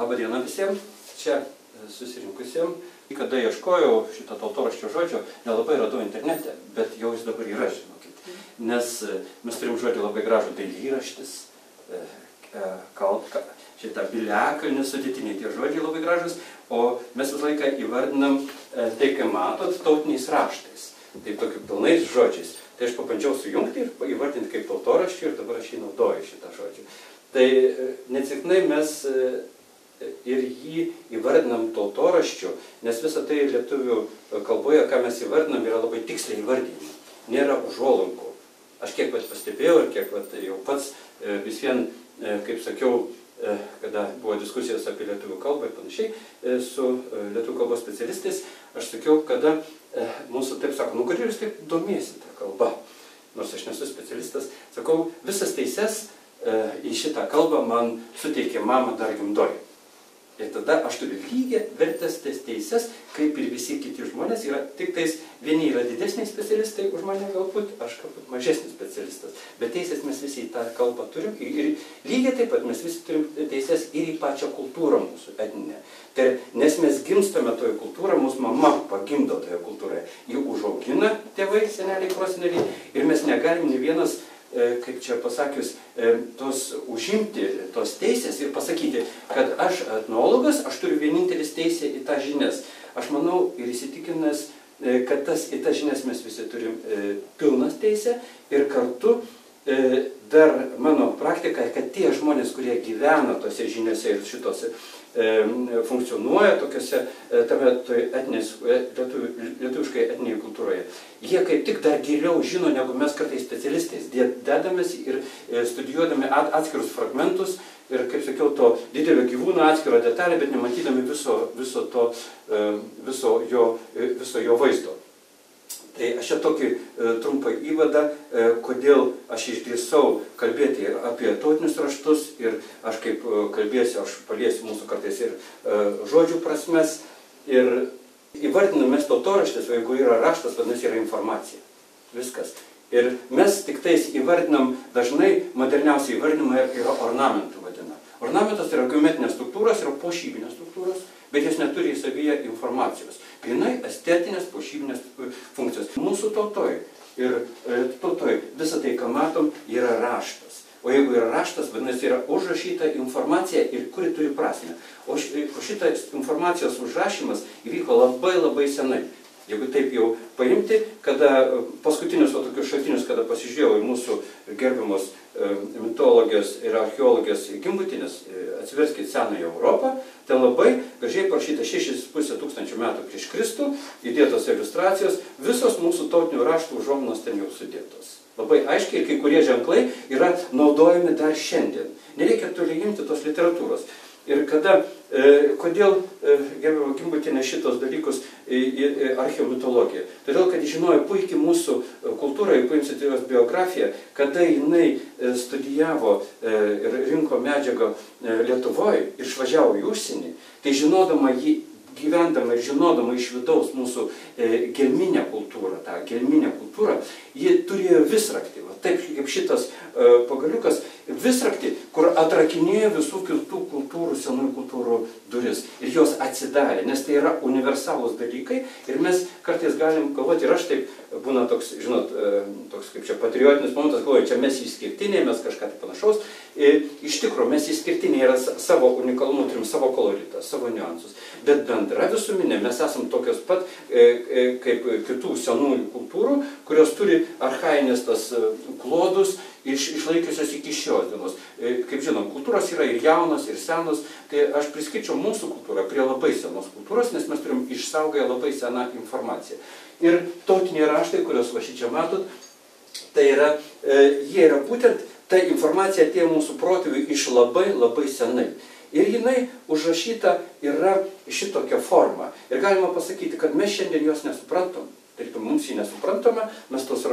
Labą dieną visiems čia susirinkusiems. Kada ieškojau šito tautoraščio žodžio, nelabai radau internete, bet jau jis dabar yra, žinokit. Nes mes turim žodį labai gražų, dailyraštis, šitą piliakalnį, sudėtiniai tie žodžiai labai gražus, o mes visą laiką įvardinam tai, ką matot, tautiniais raštais. Tai tokiu pilnais žodžiais. Tai aš pabandžiau sujungti ir įvardinti kaip tautoraščių ir dabar aš jį naudoju šitą žodžią. Tai neatsitiktinai mes ir jį įvardinam tautoraščiu, nes visą tai lietuvių kalboje, ką mes įvardinam, yra labai tiksliai įvardinami. Nėra užuolankų. Aš kiek pastebėjau ir kiek jau pats vis vien, kaip sakiau, kada buvo diskusijos apie lietuvių kalbą ir panašiai su lietuvių kalbos specialistais, aš sakiau, kada mūsų taip sako, nu kodėl jūs taip domiesi tą kalbą, nors aš nesu specialistas, sakau, visas teises į šitą kalbą man suteikė mama dar gimdoji. Ir tada aš turiu lygiai vertės teises, kaip ir visi kiti žmonės, yra tik tais, vieni yra didesniai specialistai už mane galbūt, aš galbūt mažesnis specialistas, bet teisės mes visi į tą kalbą turim ir lygiai taip pat mes visi turim teises ir į pačią kultūrą mūsų etninę. Tai nes mes gimstame toje kultūroje, mūsų mama pagimdo toje kultūroje, jį užaugina tėvai, seneliai, proseneliai ir mes negalim ne vienas, kaip čia pasakius, užimti tos teisės ir pasakyti, kad aš etnologas, aš turiu vienintelis teisę į tą žinias. Aš manau ir įsitikinęs, kad į tas žinias mes visi turim pilnas teisę ir kartu dar mano praktika, kad tie žmonės, kurie gyvena tose žiniose ir šitose funkcionuoja tokiuose, tame lietuviškai etninėje kultūroje. Jie kaip tik dar giliau žino, negu mes kartais specialistais. Dedamės ir studijuodami atskirus fragmentus ir, kaip sakiau, to didelio gyvūno atskiro detalę, bet nematydami viso jo vaizdo. Tai aš čia tokį trumpą įvadą, kodėl aš išdrįsau kalbėti ir apie tautinius raštus ir aš kaip kalbėsiu, aš paliesiu mūsų kartais ir žodžių prasmes. Ir įvardinam mes tautoraštis, o jeigu yra raštas, vadinasi yra informacija. Viskas. Ir mes tik tais įvardinam, dažnai moderniausiai įvardinimai yra ornamentų vadina. Ornamentas yra geometrinės struktūros, yra puošybinės struktūros, bet jos neturi į savyje informacijos. Grynai estetinės puošybinės funkcijos. Mūsų tautoj ir tautoj visą tai, ką matom, yra raštas. O jeigu yra raštas, vadinasi, yra užrašyta informacija ir kuri turi prasmę. O šitas informacijos užrašymas įvyko labai labai senai. Jeigu taip jau paimti, kada paskutinius tokius šaltinius, kada pasižiūrėjau į mūsų gerbiamos mitologijos ir archeologijos Gimbutienės, atsiverskite Senąją Europą, ten labai gražiai parašyta 6,5 tūkstančių metų prieš Kristų, įdėtos iliustracijos, visos mūsų tautinių raštų užuominos ten jau sudėtos. Labai aiškiai, kai kurie ženklai yra naudojami dar šiandien. Nereikia toli imti tos literatūros. Ir kada, kodėl gerbiama Gimbutienė šitos dalykus į archeomitologiją? Todėl, kad žinojo puikiai mūsų kultūrą, jeigu paimsite jos biografiją, kada jinai studijavo ir rinko medžiagą Lietuvoje ir išvažiavo į užsienį, tai žinodama jį, gyvendama ir žinodama iš vidaus mūsų gelminę kultūrą, tą gelminę kultūrą, ji turėjo visraktį, taip kaip šitas pagaliukas, visraktį, kur atrakinėjo visų kitų kultūrų, senųjų kultūrų duris. Ir jos atsidarė, nes tai yra universalūs dalykai ir mes kartais galim galvoti, ir aš taip būna toks, žinot, toks kaip čia patriotinis momentas, galvoju, čia mes išskirtiniai, mes kažką tai panašaus. Iš tikrųjų, mes išskirtiniai yra savo unikalumų, turim savo koloritą, savo niuansus. Bet bendra visuomenė, mes esam tokios pat kaip kitų senųjų kultūrų, kurios turi archainės tas klodus, išlaikiusios iki šios dienos. Kaip žinom, kultūros yra ir jaunos, ir senos, tai aš priskirčiau mūsų kultūrą prie labai senos kultūros, nes mes turim išsaugoję labai seną informaciją. Ir tautiniai raštai, kuriuos va šičia matot, tai yra, jie yra būtent, ta informacija atėjo mūsų protėvių iš labai labai senai. Ir jinai užrašyta yra šitokia forma. Ir galima pasakyti, kad mes šiandien jos nesuprantam. Tarytum, mums jį nesuprantame, mes tos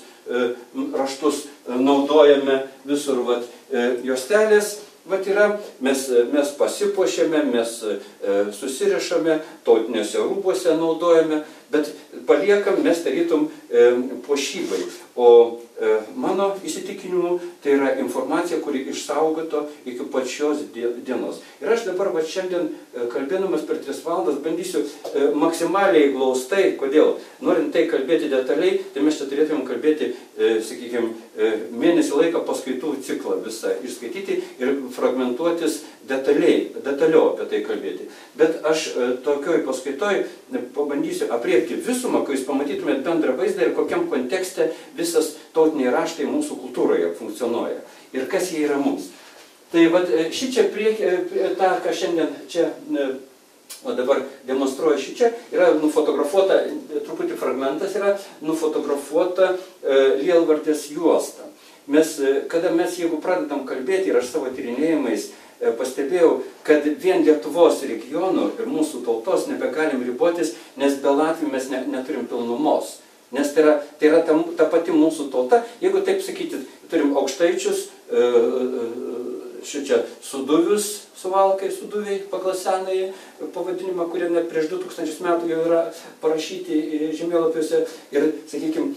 raštus naudojame visur, juostelės, yra, mes pasipuošiame, mes susirišame, tautinėse rūbuose naudojame, bet paliekam mes tarytum puošybai. O mano įsitikinimu, tai yra informacija, kuri išsaugoto iki pačios dienos. Ir aš dabar šiandien, kalbėdamas per 3 valandas, bandysiu maksimaliai glaustai, kodėl. Norint tai kalbėti detaliai, tai mes čia turėtumėm kalbėti, sakykime, mėnesį laiką paskaitų ciklą visą išskaityti ir fragmentuotis detaliau apie tai kalbėti. Bet aš tokioj paskaitoj pabandysiu apriepti visumą, kai jūs pamatytumėt bendrą vaizdą ir kokiam kontekste visas tautiniai raštai mūsų kultūroje funkcionuoja ir kas jie yra mums. Tai šičia tą, ką šiandien čia, o dabar demonstruoju šičia, yra nufotografuota, truputį fragmentas yra nufotografuota Lielvartės juosta. Kada mes, jeigu pradedam kalbėti, ir aš savo tyrinėjimais pastebėjau, kad vien Lietuvos regionų ir mūsų tautos nebegalim ribotis, nes be Latvių mes neturim pilnumos. Nes tai yra ta pati mūsų tauta. Jeigu taip sakyti, turim aukštaičius, šičia suduvius, suvalkai, suduviai pagal senąjį pavadinimą, kurie net prieš 2000 metų jau yra parašyti žemėlapiuose ir, sakykime,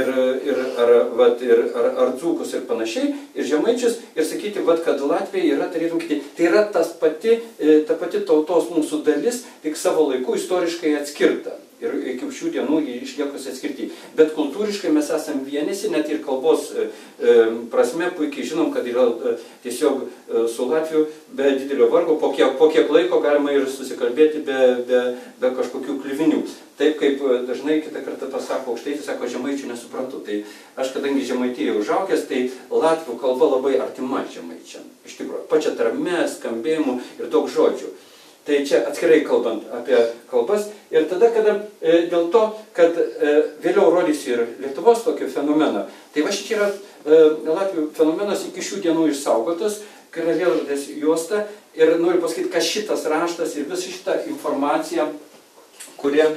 ar dzūkus ir panašiai, ir žemaičius, ir sakyti, kad Latvija yra, tarytum kiti, tai yra ta pati tautos mūsų dalis, tik savo laiku istoriškai atskirta. Ir iki šių dienų jį išliekusi atskirti. Bet kultūriškai mes esam vienisi, net ir kalbos prasme puikiai žinom, kad yra tiesiog su Latviu be didelio vargo, po kiek laiko galima ir susikalbėti be kažkokių kliuvinių. Taip kaip dažnai kitą kartą pasako aukštaitis, sako, žemaičių nesuprantu. Tai aš, kadangi Žemaitijoje užaugęs, tai latvių kalba labai artima žemaičiam. Iš tikrųjų, pačia tarme, skambėjimu ir daug žodžių. Tai čia atskirai kalbant apie kalbas. Ir tada, dėl to, kad vėliau rodysiu ir Lietuvos tokį fenomeną, tai šičia yra Latvių fenomenas iki šių dienų išsaugotas, kai yra Lielvartės juosta. Ir noriu pasakyti, kad šitas raštas ir visa šita informacija, kurią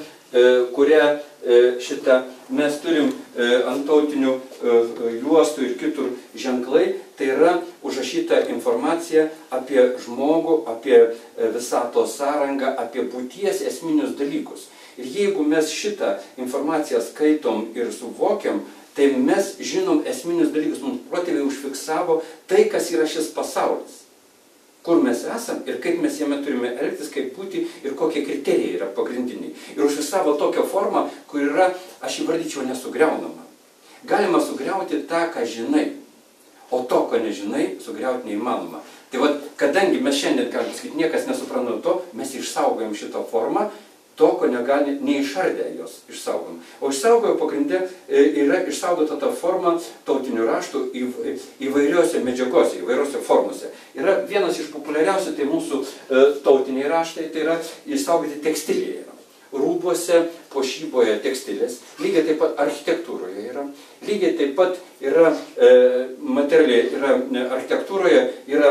mes turim ant tautinių juostų ir kitur ženklai, tai yra užrašyta informacija apie žmogų, apie visatos sąrangą, apie būties esminius dalykus. Ir jeigu mes šitą informaciją skaitom ir suvokiam, tai mes žinom esminius dalykus, mums protėviai užfiksavo tai, kas yra šis pasaulis. Kur mes esam ir kaip mes jame turime elgtis, kaip būti ir kokie kriterijai yra pagrindiniai. Ir užfiksavo tokią formą, kur yra, aš įvardyčiau, nesugriaunama. Galima sugriauti tą, ką žinai, o to, ko nežinai, sugriauti neįmanoma. Tai kadangi mes šiandien, galim pasakyti, niekas nesupranta to, mes išsaugojam šitą formą, to, ko neišardę jos išsaugom. O išsaugojo pagrindė yra išsaugota ta forma tautinių raštų įvairiose medžiagose, įvairiose formose. Yra vienas iš populiariausių, tai mūsų tautiniai raštai, tai yra išsaugoti tekstilėje. Rūbuose, puošyboje tekstilės, lygiai taip pat architektūroje yra, lygiai taip pat yra materialiai, yra architektūroje, yra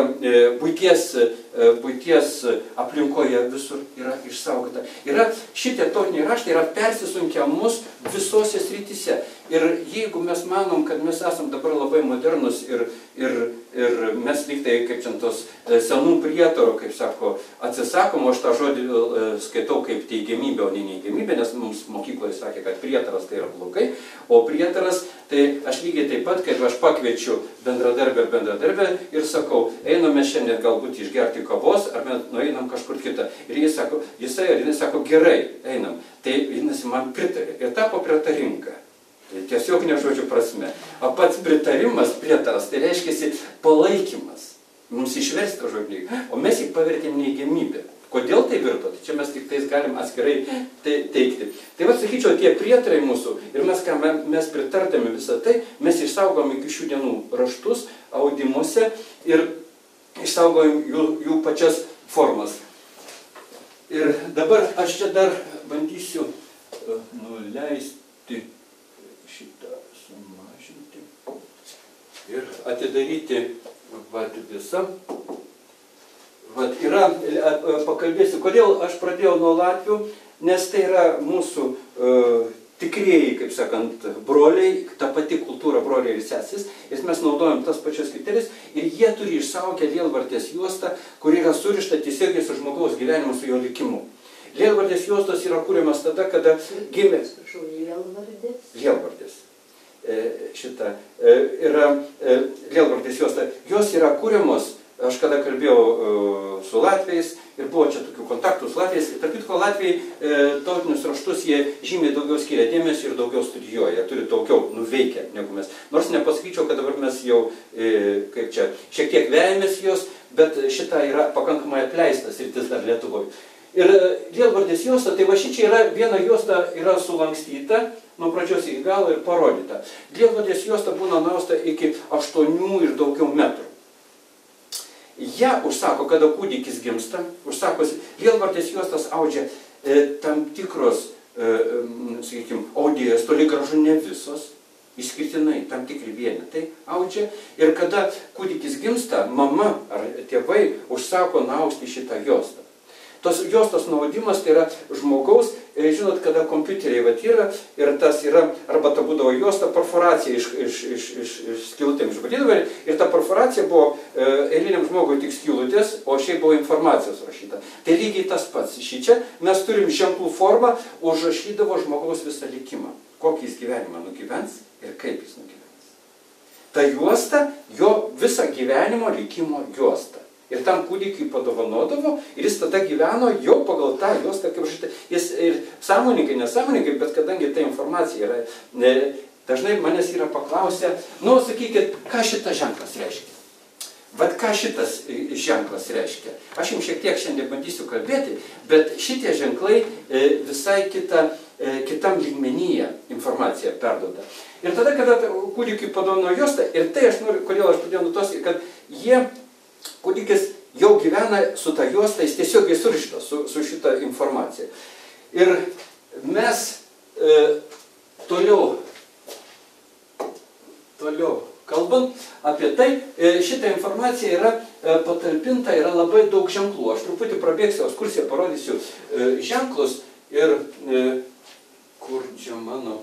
buities aplinkoje visur yra išsaugota. Yra šitie tautiniai raštai yra persisunkę mus visose srityse. Ir jeigu mes manom, kad mes esam dabar labai modernus ir mes lygtai, kaip čia tos senų prietarų, kaip sako, atsisakom, o aš tą žodį skaitau kaip teigiamybę, o ne neigiamybę, nes mums mokykloje sakė, kad prietaras tai yra blogai, o prietaras, tai aš lygiai taip pat, kaip aš pakviečiu bendradarbę ir sakau, einame šiandien galbūt išgerti kavos, ar mes nueinam kažkur kitą. Ir jisai ar jinai sako, gerai, einam. Tai jinasi man pritarė. Ir tapo pritaringa. Tiesiog ne žodžių prasme. O pats pritarimas, prietaras, tai reiškia palaikymas. Mums išversti žodžiai. O mes jį pavertėm neigiamybę. Kodėl tai virto? Tai čia mes tik tais galim atskirai teikti. Tai sakyčiau, tie prietarai mūsų, ir mes pritartami visą tai, mes išsaugom iki šių dienų raštus, audimuose ir išsaugojom jų pačias formas. Ir dabar aš čia dar bandysiu nuleisti šitą, sumažinti ir atidaryti visą. Pakalbėsiu, kodėl aš pradėjau nuo latvių, nes tai yra mūsų tikrieji, kaip sakant, broliai, ta pati kultūra broliai ir sesis, ir mes naudojam tas pačias kriterijus, ir jie turi išsaukę Lielvartės juostą, kuri yra surišta tiesiogiai su žmogaus gyvenimu, su jo likimu. Lielvartės juostos yra kūriamas tada, kada gimė... Lielvartės? Lielvartės. šitą, yra lielvardės juosta, jos yra kūriamos, aš kada kalbėjau su latviais ir buvo čia tokių kontaktų su latviais, tarp kitko Latvijai tautinius raštus jie žymiai daugiau skiria dėmesio ir daugiau studijuoja, jie turi daugiau nuveikę negu mes. Nors nepasakyčiau, kad dabar mes jau, kaip čia, šiek tiek vejamės jos, bet šita yra pakankamai atleistas rytis dar Lietuvoje. Ir lielvardės juosta, tai va šičia yra viena juosta yra sulankstyta, nuo pradžios iki galo ir parodyta. Lielvardės juosta būna nausta iki 8 ir daugiau metrų. Ja užsako, kada kūdikis gimsta, užsakosi, lielvardės juostas audžia tam tikros, sakykime, audėjos, toli gražu ne visos, išskirtinai tam tikri vienetai audžia. Ir kada kūdikis gimsta, mama ar tėvai užsako nausti šitą juostą. Tos juostos naudimas tai yra žmogaus, žinot, kada kompiuteriai vat yra, ir tas yra, arba ta būdavo juosta, perforacija iš skylutėm išbadydavo, ir ta perforacija buvo eiliniam žmogui tik skylutės, o šiaip buvo informacijos rašyta. Tai lygiai tas pats. Šičia mes turim ženklų formą, užrašydavo žmogaus visą likimą. Kokį jis gyvenimą nugyvens ir kaip jis nugyvens. Ta juosta, jo visą gyvenimo likimo juosta. Ir tam kūdikiui padovanodavo, ir jis tada gyveno jau pagal tą juostą, kaip šitą. Jis ir sąmoningai, nesąmoningai, bet kadangi ta informacija yra, dažnai manęs yra paklausę, nu, sakykit, ką šitas ženklas reiškia? Vat ką šitas ženklas reiškia? Aš jums šiek tiek šiandien bandysiu kalbėti, bet šitie ženklai visai kitam lygmenyje informaciją perduoda. Ir tada, kada kūdikiui padovanojo juostą, ir tai aš noriu, kodėl aš pradėjau nuo tos, kad kūdikis jau gyvena su ta juosta, jis tiesiog surištas su šitą informaciją. Ir mes toliau kalbant apie tai, šitą informaciją yra patalpinta, yra labai daug ženklų. Aš truputį prabėgsiu ekskursiją, parodysiu ženklus ir kur čia mano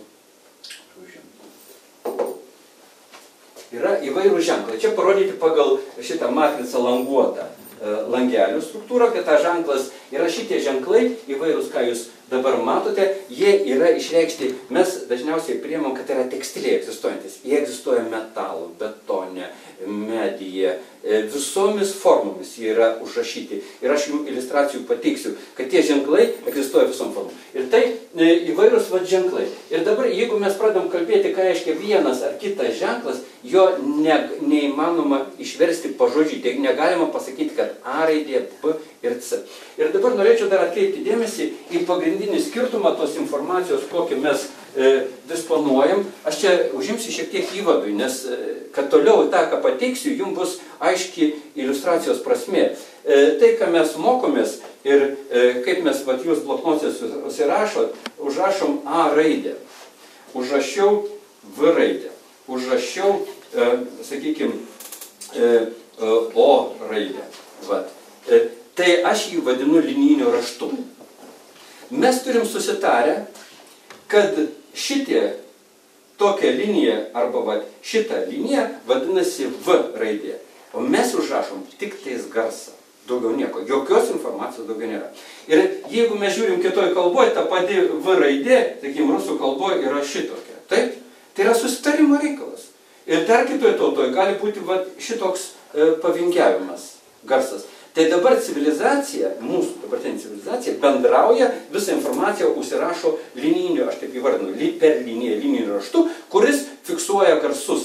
yra įvairūs ženklai. Čia parodyti pagal šitą matricą languotą langelių struktūrą, kad ta ženklas yra šitie ženklai, įvairūs, ką jūs dabar matote, jie yra išreikšti, mes dažniausiai priimam, kad yra tekstiliai egzistuojantis. Jie egzistuoja metalų, betone, medyje, visomis formomis jie yra užrašyti. Ir aš jums iliustracijų pateiksiu, kad tie ženklai egzistuoja visom formom. Ir tai įvairūs ženklai. Ir dabar, jeigu mes pradam kalbėti, ką reiškia vienas ar kitas ženklas, jo neįmanoma išversti pažodžiui. Tai negalima pasakyti, kad A raidė, B ir C. Ir dabar norėčiau dar atkreipti dėmesį į pagrindinį skirtumą tos informacijos, kokį mes disponuojam. Aš čia užimsiu šiek tiek įvadui, nes kad toliau tą, ką pateiksiu, jums bus aiški iliustracijos prasmė. Tai, ką mes mokomės ir kaip mes, vat, jūs bloknotės užsirašot, užrašom A raidę, užrašiau V raidę, užrašiau, sakykime, O raidę. Vat. Tai aš jį vadinu linijiniu raštu. Mes turim susitarę, kad šitie tokia linija arba vat, šitą liniją vadinasi V raidė. O mes užrašom tik tais garsą. Daugiau nieko. Jokios informacijos daugiau nėra. Ir jeigu mes žiūrim kitoj kalboje, ta pati V raidė, sakykim, rusų kalboje yra šitokia. Taip? Tai yra susitarimo reikalas. Ir dar kitoje tautoje gali būti vat, šitoks pavingiavimas, garsas. Tai dabar civilizacija, mūsų dabartinė civilizacija, bendrauja, visą informaciją užsirašo linijiniu, aš taip įvardinu, per liniją, linijiniu raštu, kuris fiksuoja garsus.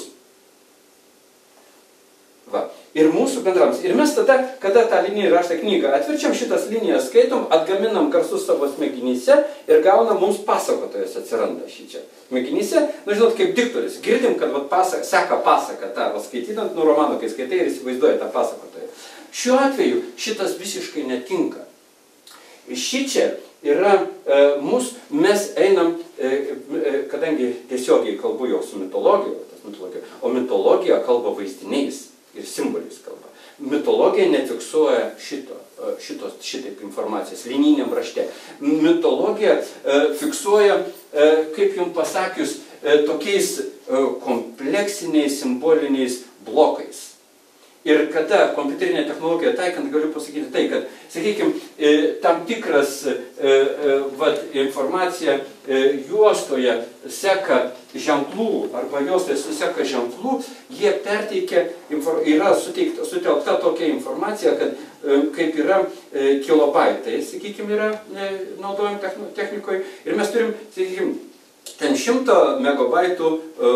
Va. Ir mūsų bendravimas. Ir mes tada, kada tą linijinį raštą knygą atverčiam, šitas linijas skaitom, atgaminam garsus savo smegenyse ir gaunam, mums pasakotojas atsiranda šičia. Smegenyse, nu žinot, kaip diktorius. Girdim, kad seka pasaką tą, skaitytant, nu romano, kai skaitai ir įsivaizduoja tą pasakotoją. Šiuo atveju šitas visiškai netinka. Šičia yra mes einam, kadangi tiesiogiai kalbu jau su mitologija, o mitologija kalba vaizdiniais ir simboliais kalba. Mitologija nefiksuoja šitaip informacijos linijiniam rašte. Mitologija fiksuoja, kaip jums pasakius, tokiais kompleksiniais simboliniais blokais. Ir kada kompiuterinė technologija taikant, galiu pasakyti tai, kad, sakykime, tam tikras informacija juostoje seka ženklų, arba juostoje seka ženklų, jie perteikia, yra sutelkta tokia informacija, kad kaip yra kilobaitai, sakykime, yra naudojami technikoje, ir mes turim, sakykime, ten 100 megabaitų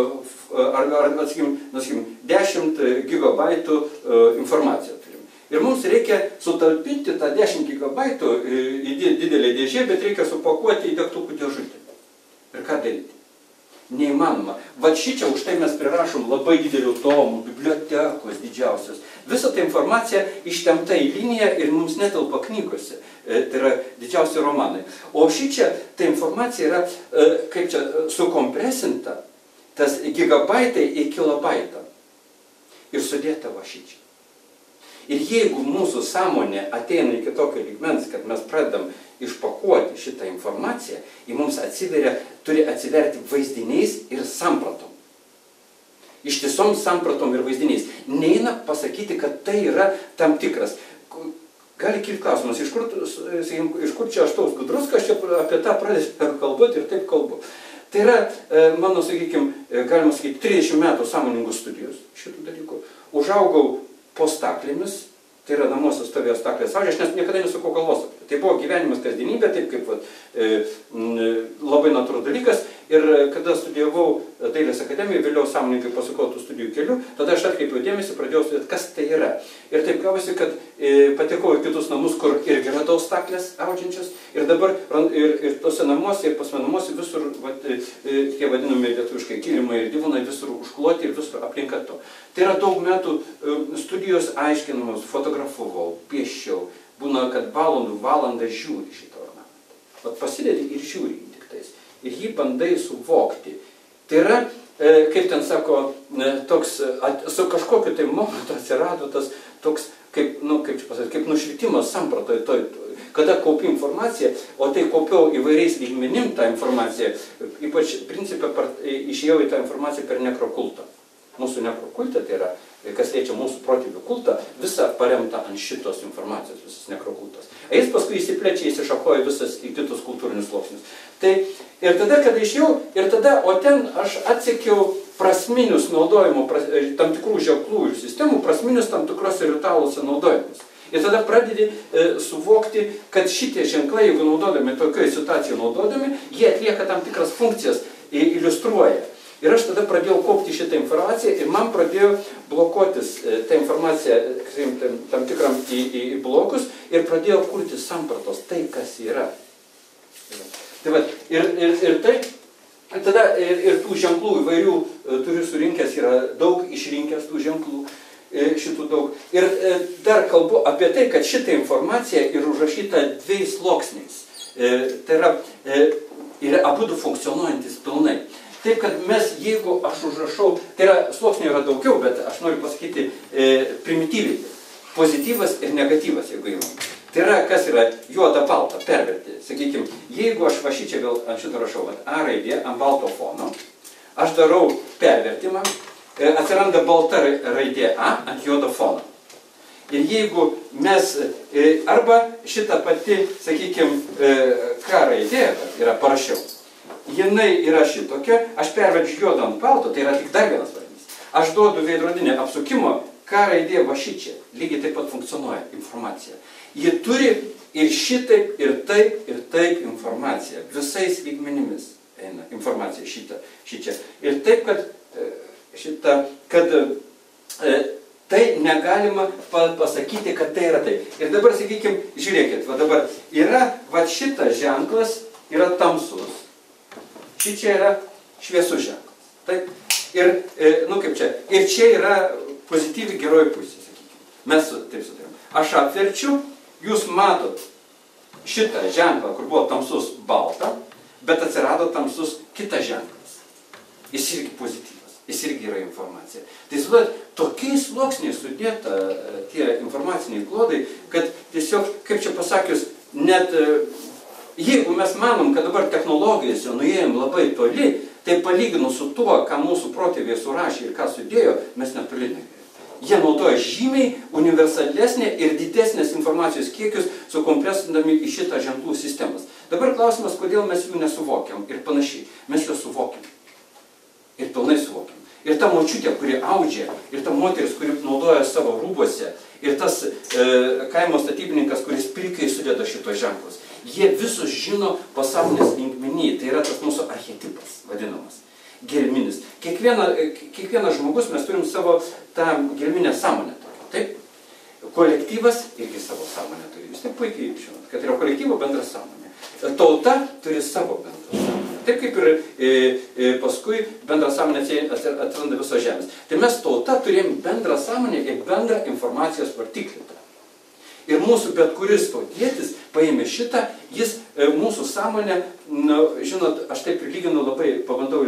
ar 10 gigabaitų informaciją turim. Ir mums reikia sutalpinti tą 10 gigabaitų į didelę dėžę, bet reikia supakuoti į degtukų dėžutę. Ir ką daryti? Neįmanoma. Va šičia už tai mes prirašom labai didelių tomų, bibliotekos didžiausios. Visa ta informacija ištempta į liniją ir mums netelpa knygose. Tai yra didžiausi romanai. O šičia ta informacija yra, kaip čia, sukompresinta, tas gigabaitai į kilobaitą. Ir sudėta va šičia. Ir jeigu mūsų sąmonė ateina iki tokio lygmens, kad mes pradedam išpakuoti šitą informaciją, į mums turi atsiverti vaizdiniais ir sampratom. Ištisom sampratom ir vaizdiniais. Neina pasakyti, kad tai yra tam tikras. Gali kilti klausimas, iš kur čia aš toks gudrus, kad aš čia apie tą pradėsiu kalbėti ir taip kalbu. Tai yra, mano, sakykime, galima sakyti, 30 metų sąmoningų studijos šitų dalykų. Užaugau po staklėmis, tai yra namuose stovėjo staklės važiai, aš niekada nesukau galvos apie tai. Tai buvo gyvenimas kasdienybė, taip kaip labai natūralus dalykas. Ir kada studijavau Dailės akademijoje, vėliau sąmoningai pasukau tų studijų kelių, tada aš atkreipiau dėmesį, pradėjau studijoti, kas tai yra. Ir taip gavosi, kad patekau į kitus namus, kur irgi radau staklės audžiančias. Ir dabar ir tose namuose, ir pas namuose visur, tie vadinami lietuviškai kilimai ir divonai, visur užkloti ir visur aplinka to. Tai yra daug metų studijos aiškinamos, fotografavau, piešiau. Būna, kad valandą žiūri šitą ornamentą. Vat pasidedi ir žiūri tik tais. Ir jį bandai suvokti. Tai yra, kaip ten sako, toks, su kažkokiu tai momentu atsirado tas toks, kaip čia pasakyti, kaip nušvitimas sampratoje, kada kaupi informaciją, o tai kaupiau įvairiais lygmenim tą informaciją, ypač principė išėjau į tą informaciją per nekrokultą. Mūsų nekrokultą, tai yra, kas liečia mūsų protėvių kultą, visa paremta ant šitos informacijos, visas nekrokultas. A jis paskui įsiplečia, įsišakoja visas į kitus kultūrinius sluoksnius. Tai ir tada, kada išėjau, o ten aš atsekiau prasminius naudojimo, tam tikrų ženklų ir sistemų, prasminius tam tikrose ritualuose naudojimus. Ir tada pradedi suvokti, kad šitie ženklai, jeigu naudodami, tokioje situacijoje naudodami, jie atlieka tam tikras funkcijas, iliustruoja. Ir aš tada pradėjau kaupti šitą informaciją ir man pradėjo blokuotis tą informaciją tam tikram į blokus ir pradėjau kurti sampratos, tai kas yra. Tai va, ir tų ženklų įvairių turiu surinkęs, yra daug išrinkęs tų ženklų, šitų daug. Ir dar kalbu apie tai, kad šitą informaciją yra užrašyta 2 sluoksniais. Tai yra abudu funkcionuojantis pilnai. Taip, kad mes, jeigu aš užrašau, tai yra, sluoksnių yra daugiau, bet aš noriu pasakyti primityviai. Pozityvas ir negatyvas, jeigu įmam. Tai yra, kas yra juoda balta, perverti. Sakykime, jeigu aš va šičia vėl ant šito rašau, A raidė ant balto fono, aš darau pervertimą, atsiranda balta raidė A ant juodo fono. Ir jeigu mes, arba šitą pati, sakykime, K raidė yra parašiau. Jinai yra šitokia, aš pervedžiu juodą ant balto, tai yra tik dar vienas variantas. Aš duodu veidrodinę apsukimo, K raidė va šičia, lygiai taip pat funkcionuoja informacija. Ji turi ir šitaip, ir taip informaciją, visais lygmenimis eina informacija šičia. Ir taip, kad tai negalima pasakyti, kad tai yra taip. Ir dabar, sakykime, žiūrėkit, va dabar yra, va šitas ženklas yra tamsus. Šičia yra šviesus ženklas. Taip? Ir, kaip čia, ir čia yra pozityvi geroji pusė, sakykime. Mes taip sutarėm. Aš apverčiu, jūs matot šitą ženklą, kur buvo tamsus balta, bet atsirado tamsus kitas ženklas. Jis irgi pozityvas, jis irgi yra informacija. Tai sudat, tokiais sluoksniais sudėta tie informaciniai klodai, kad tiesiog, kaip čia pasakius, net jeigu mes manom, kad dabar technologijos jau nuėjom labai toli, tai palyginus su tuo, ką mūsų protėviai surašė ir ką sudėjo, mes netoli negalėjome. Jie naudoja žymiai universalesnė ir didesnės informacijos kiekius, sukompresindami į šitą ženklų sistemas. Dabar klausimas, kodėl mes jų nesuvokiam ir panašiai. Mes juos suvokiam. Ir pilnai suvokiam. Ir ta močiutė, kuri audžia, ir ta moteris, kuri naudoja savo rūbuose, ir tas kaimo statybininkas, kuris pilkai sudeda šitos ženklus. Jie visus žino pasaulinės linkmenį. Tai yra tas mūsų archetipas vadinamas. Gelminis. Kiekvienas žmogus mes turim savo tą gelminę sąmonę. Taip? Kolektyvas irgi savo sąmonę turi. Jūs taip puikiai žinot, kad yra kolektyvo bendra sąmonė. Tauta turi savo bendrą sąmonę. Taip kaip ir paskui bendrą sąmonę atranda visos žemės. Tai mes tauta turėjom bendrą sąmonę ir bendrą informacijos vartiklį. Ir mūsų bet kuris tautietis paėmė šitą, jis mūsų sąmonę, žinot, aš taip prilyginu labai, pabandau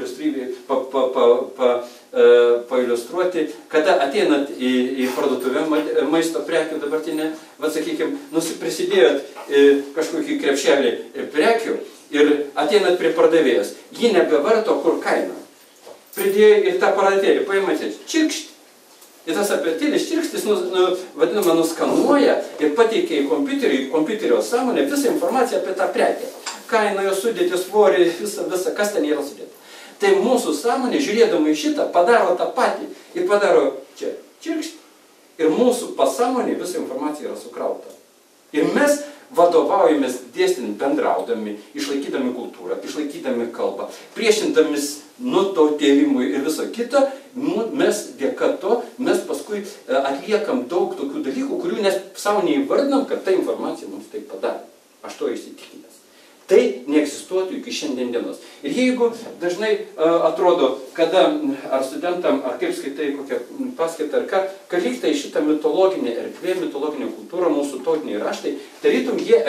pailiustruoti, kada ateinat į parduotuvę maisto prekių dabartinę, sakykime, prisidėjot kažkokį krepšelį prekių ir ateinat prie pardavėjas, ji nebevarto kur kaina. Pridėjo ir tą aparatėlį, paėmate, čirkšt. Ir tas aparatėlis čirkstis, vadinama, nuskanuoja ir pateikia į kompiuterio sąmonę visą informaciją apie tą prekę. Kainą, jo sudėtį, svorį, visą, kas ten yra sudėta. Tai mūsų sąmonė, žiūrėdama į šitą, padaro tą patį. Ir padaro čia čirkšt. Ir mūsų pasąmonė visą informaciją yra sukrauta. Ir mes vadovaujamės dėstint bendraudami, išlaikydami kultūrą, išlaikydami kalbą, priešindamis nutautėjimui ir viso kito, mes dėka to, mes paskui atliekam daug tokių dalykų, kurių nes savo neįvardinam, kad ta informacija mums tai padarė. Aš to įsitikinęs. Tai neegzistuotų iki šiandien dienos. Ir jeigu dažnai atrodo, kada ar studentam, ar kaip skaitai kokią paskaitą, ar ką, kad lyg tai šitą mitologinę erdvę, mitologinę kultūrą, mūsų tautiniai raštai, tarytum jie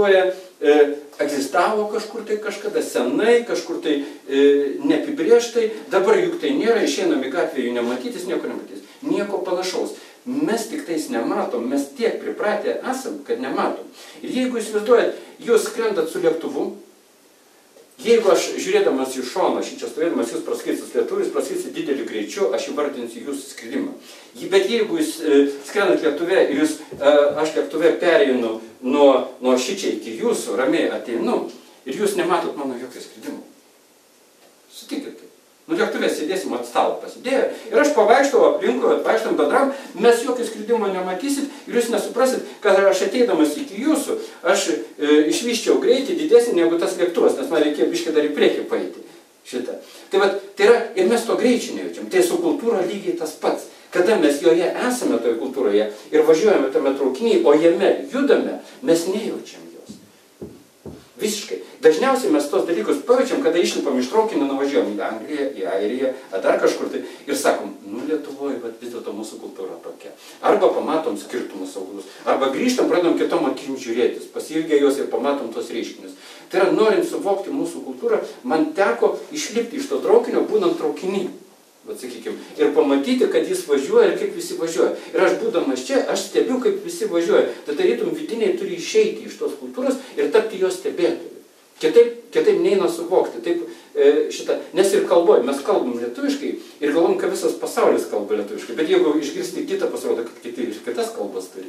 egzistavo kažkur tai kažkada senai, kažkur tai neapibrėžtai, dabar juk tai nėra, išeinam į gatvę jų nematytis, nieko nematys. Nieko panašaus. Mes tik tais nematom, mes tiek pripratę esam, kad nematom. Ir jeigu įsivaizduojat, jūs skrendat su lėktuvu, jeigu aš žiūrėdamas iš šono, aš čia stovėdamas, jūs praskaisit lėktuvą, jūs praskaisit didelį greičiu, aš įvardinsiu jūsų skridimą. Bet jeigu jūs skrendat lėktuve ir aš lėktuve pereinu nuo šičia iki jūsų, ramiai ateinu, ir jūs nematot mano jokio skridimo. Sutikit. Lėktuve sėdėsim ant stalo pasidėję ir aš pavaikštau aplinkui, vaikštam bendram, mes jokio skridimo nematysit ir jūs nesuprasit, kad aš ateidamas iki jūsų, aš išvyščiau greitį didesnį negu tas lėktuvas, nes man reikėjo biškį dar į priekį paeiti šitą. Tai yra, ir mes to greičio nejaučiam, tai su kultūra lygiai tas pats. Kada mes joje esame toje kultūroje ir važiuojame tame traukinyje, o jame judame, mes nejaučiam jos. Visiškai. Dažniausiai mes tos dalykus pajaučiam, kada išlipam iš traukinio, nuvažiuojam į Angliją, į Airiją, ar dar kažkur tai ir sakom, Lietuvoje vis dėlto mūsų kultūra tokia. Arba pamatom skirtumus augalus, arba grįžtam, pradedam kitom akim žiūrėtis, pasiilgę jos ir pamatom tos reiškinius. Tai yra, norint suvokti mūsų kultūrą, man teko išlipti iš to traukinio, būnant traukiny. Sakykime, ir pamatyti, kad jis važiuoja ir kaip visi važiuoja. Ir aš būdamas čia, aš stebiu, kaip visi važiuoja. Tai tarytum vidiniai turi išeiti iš tos kultūros ir tapti jos stebėtojų. Kitaip neina suvokti. Taip, nes ir kalboje, mes kalbam lietuviškai ir galvom, kad visas pasaulis kalba lietuviškai. Bet jeigu išgirsti kitą, pasirodo, kad kiti ir kitas kalbas turi.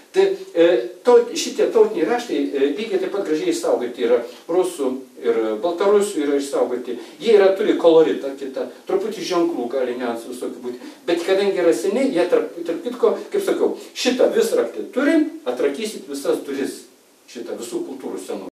Tai šitie tautiniai raštai lygiai taip pat gražiai išsaugoti yra rusų ir baltarusių yra išsaugoti. Jie turi koloritą kitą, truputį ženklų gali niuansų visokių būti. Bet kadangi yra seniai, jie tarp kitko, kaip sakau, šitą visraktį turim, atrakysit visas duris, šitą visų kultūrų senų.